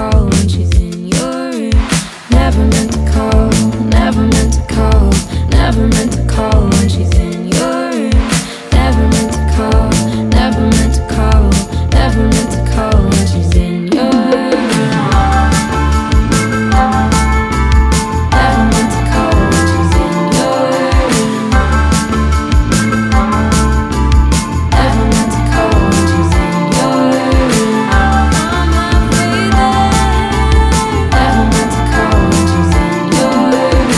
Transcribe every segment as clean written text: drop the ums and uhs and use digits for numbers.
call when she's in your room. Never meant to call, never meant to call, never meant to call when she's in your room. Never meant to call, never meant to call, never meant to call when she's in your room. Never meant to call when she's in your room. Never meant to call when she's in your room. Never meant to call when she's in your room.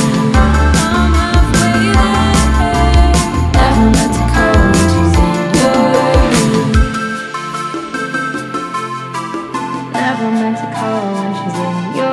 Never meant to call when she's in your room. Never meant to call when she's in your